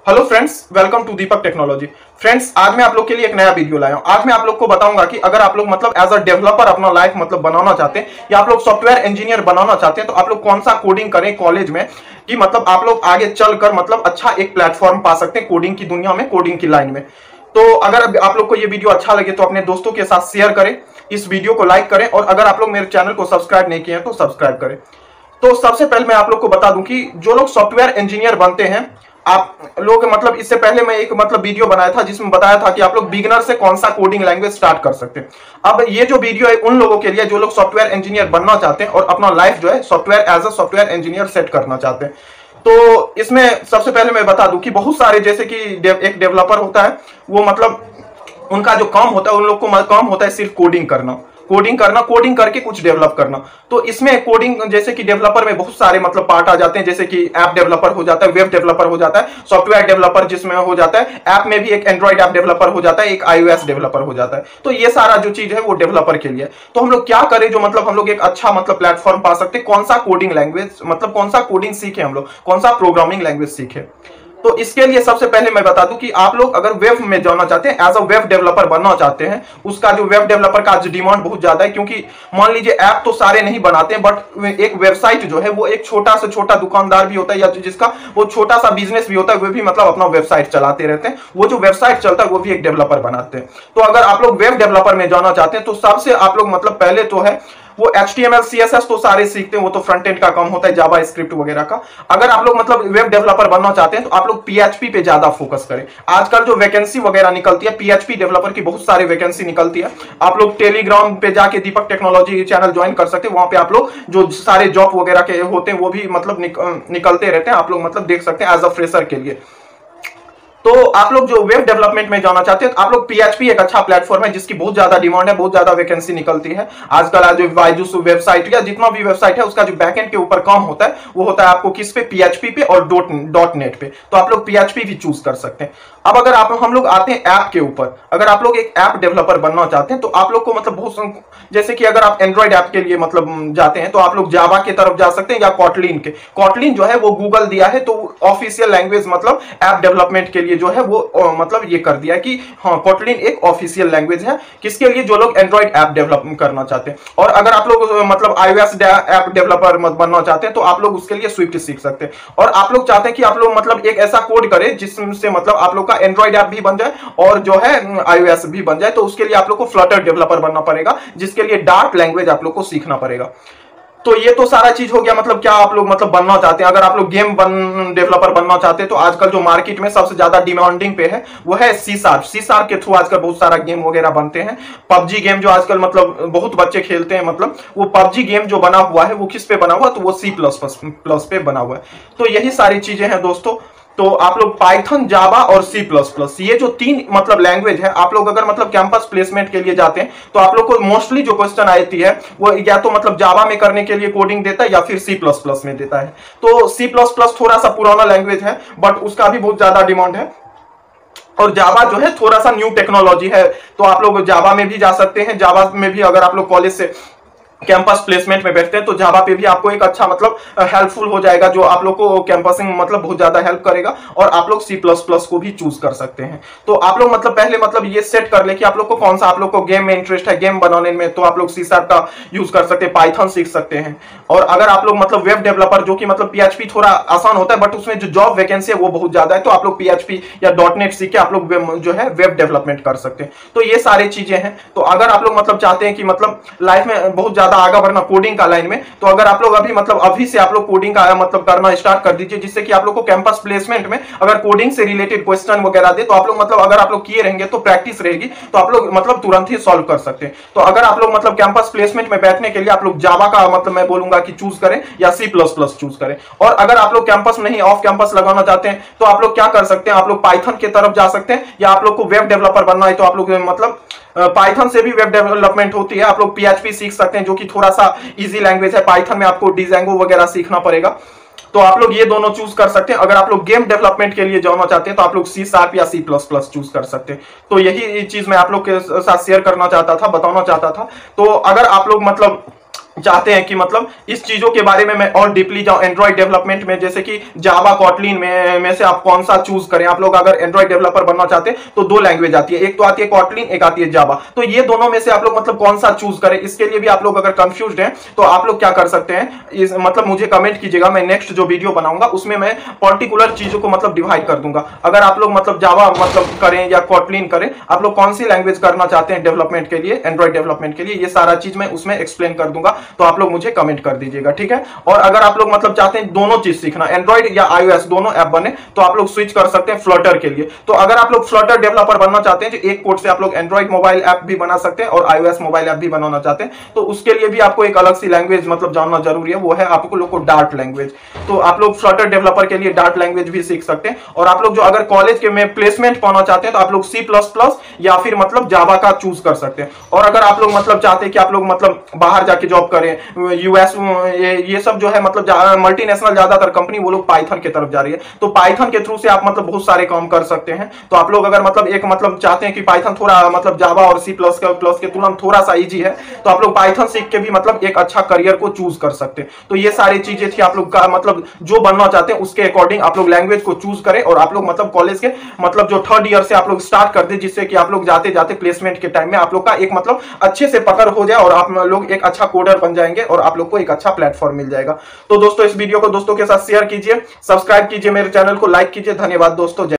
Hello friends, welcome to Deepak technology. Friends, आज मैं आप लोग के लिए एक नया वीडियो लाया हूं। आज मैं आप लोग को बताऊंगा कि अगर आप लोग मतलब एज अ डेवलपर अपना लाइफ मतलब बनाना चाहते हैं या आप लोग सॉफ्टवेयर इंजीनियर बनाना चाहते हैं तो आप लोग कौन सा कोडिंग करें कॉलेज में कि मतलब आप लोग आगे चलकर मतलब अच्छा एक प्लेटफॉर्म पा सकते हैं कोडिंग की दुनिया में, कोडिंग की लाइन में। तो अगर आप लोग को ये वीडियो अच्छा लगे तो अपने दोस्तों के साथ शेयर करें, इस वीडियो को लाइक करें और अगर आप लोग मेरे चैनल को सब्सक्राइब नहीं किए हैं तो सब्सक्राइब करें। तो सबसे पहले मैं आप लोग को बता दूं कि जो लोग सॉफ्टवेयर इंजीनियर बनते हैं, आप लोग मतलब इससे पहले मैं एक मतलब वीडियो बनाया था जिसमें बताया था कि आप लोग बिगिनर से कौन सा कोडिंग लैंग्वेज स्टार्ट कर सकते हैं। अब ये जो वीडियो है उन लोगों के लिए जो लोग सॉफ्टवेयर इंजीनियर बनना चाहते हैं और अपना लाइफ जो है software as a software engineer set करना चाहते हैं। तो इसमें सबसे पहले मैं बता दूं कि बहुत सारे जैसे कि एक डेवलपर होता है, वो मतलब उनका जो काम होता है, उन लोग को काम होता है सिर्फ कोडिंग करके कुछ डेवलप करना। तो इसमें कोडिंग जैसे कि डेवलपर में बहुत सारे मतलब पार्ट आ जाते हैं, जैसे कि ऐप डेवलपर हो जाता है, वेब डेवलपर हो जाता है, सॉफ्टवेयर डेवलपर जिसमें हो जाता है, ऐप में भी एक एंड्रॉइड ऐप डेवलपर हो जाता है, एक iOS डेवलपर हो जाता है। तो ये सारा जो चीज है वो डेवलपर के लिए। तो हम लोग क्या करें जो मतलब हम लोग एक अच्छा मतलब प्लेटफॉर्म पा सकते हैं, कौन सा कोडिंग लैंग्वेज मतलब कौन सा कोडिंग सीखे, हम लोग कौन सा प्रोग्रामिंग लैंग्वेज सीखे। तो इसके लिए सबसे पहले मैं बता दूं कि आप लोग अगर वेब में जाना चाहते हैं, एज अ वेब डेवलपर बनना चाहते हैं, उसका जो वेब डेवलपर का जो डिमांड बहुत ज्यादा है, क्योंकि मान लीजिए ऐप तो सारे नहीं बनाते हैं, बट एक वेबसाइट जो है वो एक छोटा से छोटा दुकानदार भी होता है या जिसका वो छोटा सा बिजनेस भी होता है, वो भी मतलब अपना वेबसाइट चलाते रहते हैं। वो जो वेबसाइट चलता है वो भी एक डेवलपर बनाते हैं। तो अगर आप लोग वेब डेवलपर में जाना चाहते हैं तो सबसे आप लोग मतलब पहले तो है वो HTML CSS तो सारे सीखते हैं, वो तो फ्रंट एंड का काम होता है, जावा स्क्रिप्ट वगैरह का। अगर आप लोग मतलब वेब डेवलपर बनना चाहते हैं तो आप लोग PHP पे ज्यादा फोकस करें। आजकल जो वैकेंसी वगैरह निकलती है PHP डेवलपर की बहुत सारी वैकेंसी निकलती है। आप लोग टेलीग्राम पे जाके दीपक टेक्नोलॉजी चैनल ज्वाइन कर सकते हैं, वहां पे आप लोग जो सारे जॉब वगैरह के होते हैं वो भी मतलब निकलते रहते हैं, आप लोग मतलब देख सकते हैं एज अ फ्रेशर के लिए। तो आप लोग जो वेब डेवलपमेंट में जाना चाहते हैं तो आप लोग PHP एक अच्छा प्लेटफॉर्म है जिसकी बहुत ज्यादा डिमांड है, बहुत ज्यादा वैकेंसी निकलती है आजकल। आज जो बायजूस वेबसाइट या जितना भी वेबसाइट है उसका जो बैकएंड के ऊपर काम होता है वो होता है आपको किस पे, PHP पे और .NET पे। तो आप लोग PHP भी चूज कर सकते हैं। अब अगर हम लोग आते हैं ऐप के ऊपर, अगर आप लोग एक ऐप डेवलपर बनना चाहते हैं तो आप लोग को मतलब बहुत जैसे कि अगर आप एंड्रॉइड ऐप के लिए मतलब जाते हैं तो आप लोग जावा की तरफ जा सकते हैं या कॉटलिन के। कॉटलिन जो है वो गूगल दिया है, तो ऑफिशियल लैंग्वेज मतलब ऐप डेवलपमेंट के लिए जो है वो मतलब ये कर दिया कि हाँ कॉटलिन एक ऑफिशियल लैंग्वेज है किसके लिए, जो लोग एंड्रॉइड ऐप डेवलप करना चाहते हैं। और अगर आप लोग मतलब iOS ऐप डेवलपर बनना चाहते हैं तो आप लोग उसके लिए स्विफ्ट सीख सकते हैं। और आप लोग चाहते हैं कि आप लोग मतलब एक ऐसा कोड करें जिससे मतलब आप लोग का एंड्रॉइड ऐप भी बन जाए और जो है iOS भी बन जाए, तो उसके लिए आप लोग को फ्लटर डेवलपर बनना पड़ेगा, जिसके लिए डार्ट लैंग्वेज आप लोग को सीखना पड़ेगा। तो ये तो सारा चीज हो गया मतलब क्या आप लोग मतलब बनना चाहते हैं। अगर आप लोग गेम डेवलपर बनना चाहते हैं तो आजकल जो मार्केट में सबसे ज्यादा डिमांडिंग पे है वो है C#। C# के थ्रू आजकल बहुत सारा गेम वगैरह बनते हैं। PUBG गेम जो आजकल मतलब बहुत बच्चे खेलते हैं, मतलब वो PUBG गेम जो बना हुआ है वो किस पे बना हुआ है, तो वो C++ पे बना हुआ है। तो यही सारी चीजें हैं दोस्तों। तो आप लोग पाइथन, जावा और C++, ये जो तीन मतलब लैंग्वेज है, आप लोग अगर मतलब कैंपस प्लेसमेंट के लिए जाते हैं तो आप लोग को मोस्टली जो क्वेश्चन आती है वो या तो मतलब जावा में करने के लिए कोडिंग देता है या फिर C++ में देता है। तो C++ थोड़ा सा पुराना लैंग्वेज है बट उसका भी बहुत ज्यादा डिमांड है। और जावा जो है थोड़ा सा न्यू टेक्नोलॉजी है, तो आप लोग जावा में भी जा सकते हैं। जावा में भी अगर आप लोग कॉलेज से कैंपस प्लेसमेंट में बैठते हैं तो जावा पे भी आपको एक अच्छा मतलब हेल्पफुल हो जाएगा, जो आप लोग को कैंपसिंग मतलब बहुत ज्यादा हेल्प करेगा। और आप लोग C++ को भी चूज कर सकते हैं। तो आप लोग मतलब पहले मतलब ये सेट कर ले कि आप लोग को कौन सा, आप लोग को गेम में इंटरेस्ट है, गेम बनाने में, तो आप लोग C# का यूज कर सकते हैं, पाइथन सीख सकते हैं। और अगर आप लोग मतलब वेब डेवलपर जो कि मतलब PHP थोड़ा आसान होता है बट उसमें जो जॉब वैकेंसी है वो बहुत ज्यादा है, तो आप लोग PHP या .NET सीख के आप लोग जो है वेब डेवलपमेंट कर सकते हैं। तो ये सारी चीजें हैं। तो अगर आप लोग मतलब चाहते हैं कि मतलब लाइफ में बहुत ज्यादा आगे बढ़ना कोडिंग का लाइन में, तो अगर आप लोग अभी से आप लोग कोडिंग का मतलब करना स्टार्ट कर दीजिए, जिससे कि आप लोग को कैंपस प्लेसमेंट में अगर कोडिंग से रिलेटेड क्वेश्चन वगैरह दे तो आप लोग मतलब अगर आप लोग किए रहेंगे तो प्रैक्टिस रहेगी, तो आप लोग मतलब तुरंत ही सॉल्व कर सकते हैं। तो अगर आप लोग मतलब कैंपस प्लेसमेंट में बैठने के लिए आप लोग जावा का मतलब मैं बोलूंगा कि चूज करें या C++ चूज करें। और अगर आप लोग कैंपस नहीं ऑफ कैंपस लगाना चाहते हैं तो आप लोग क्या कर सकते हैं, आप लोग पाइथन की तरफ जा सकते हैं। या आप लोग को वेब डेवलपर बनना है तो आप लोग मतलब पाइथन से भी वेब डेवलपमेंट होती है। आप लोग PHP सीख सकते हैं जो कि थोड़ा सा इजी लैंग्वेज है। पाइथन में आपको डिजांगो वगैरह सीखना पड़ेगा, तो आप लोग ये दोनों चूज कर सकते हैं। अगर आप लोग गेम डेवलपमेंट के लिए जाना चाहते हैं तो आप लोग C# या C++ चूज कर सकते हैं। तो यही चीज मैं आप लोग के साथ शेयर करना चाहता था, बताना चाहता था। तो अगर आप लोग मतलब चाहते हैं कि मतलब इस चीजों के बारे में मैं और डीपली जाऊं एंड्रॉइड डेवलपमेंट में, जैसे कि जावा कॉटलिन में से आप कौन सा चूज करें। आप लोग अगर एंड्रॉइड डेवलपर बनना चाहते हैं तो दो लैंग्वेज आती है, एक तो आती है कॉटलिन, एक आती है जावा। तो ये दोनों में से आप लोग मतलब कौन सा चूज करें, इसके लिए भी आप लोग अगर कंफ्यूज्ड हैं तो आप लोग क्या कर सकते हैं, इस मतलब मुझे कमेंट कीजिएगा, मैं नेक्स्ट जो वीडियो बनाऊंगा उसमें मैं पर्टिकुलर चीजों को मतलब डिवाइड कर दूंगा। अगर आप लोग मतलब जावा मतलब करें या कॉटलिन करें, आप लोग कौन सी लैंग्वेज करना चाहते हैं डेवलपमेंट के लिए, एंड्रॉइड डेवलपमेंट के लिए, ये सारा चीज मैं उसमें एक्सप्लेन कर दूंगा। तो आप लोग मुझे कमेंट कर दीजिएगा, ठीक है। और अगर आप लोग मतलब चाहते हैं दोनों चीज सीखना, एंड्रॉइड या iOS दोनों ऐप बने, तो आप लोग स्विच कर सकते हैं फ्लटर के लिए। तो अगर आप लोग फ्लटर डेवलपर बनना चाहते हैं, जो एक कोड से आप लोग एंड्रॉइड मोबाइल ऐप भी बना सकते हैं और iOS मोबाइल ऐप भी बनाना चाहते हैं, तो उसके लिए भी आपको एक अलग सी लैंग्वेज मतलब जानना जरूरी है, वो है आपको लोग को डार्ट लैंग्वेज। तो आप लोग फ्लटर डेवलपर के लिए डार्ट लैंग्वेज भी सीख सकते हैं। और आप लोग जो अगर कॉलेज के में प्लेसमेंट पाना चाहते हैं तो आप लोग C++ या फिर मतलब जावा का चूज कर सकते हैं। और अगर आप लोग मतलब चाहते हैं कि आप लोग मतलब बाहर जाके जॉब करें, यूएस ये सब जो है मतलब मल्टीनेशनल ज्यादातर कंपनी वो लोग पाइथन की तरफ जा रही है, तो पाइथन के थ्रू से आप मतलब बहुत सारे काम कर सकते हैं। तो आप लोग अगर मतलब एक मतलब चाहते हैं कि पाइथन थोड़ा मतलब जावा और C++ के तुलना थोड़ा सा इजी है, तो आप लोग पाइथन सीख के भी मतलब एक अच्छा करियर को चूज कर सकते हैं। तो ये सारी चीजें थी, आप लोग का मतलब जो बनना चाहते हैं उसके अकॉर्डिंग आप लोग लैंग्वेज को चूज करें। और आप लोग मतलब कॉलेज के मतलब जो 3rd ईयर से आप लोग स्टार्ट कर दे, जिससे कि आप लोग जाते जाते प्लेसमेंट के टाइम में आप लोग का एक मतलब अच्छे से पकड़ हो जाए और आप लोग एक अच्छा कोडर बन जाएंगे और आप लोग को एक अच्छा प्लेटफॉर्म मिल जाएगा। तो दोस्तों इस वीडियो को दोस्तों के साथ शेयर कीजिए, सब्सक्राइब कीजिए, मेरे चैनल को लाइक कीजिए। धन्यवाद दोस्तों।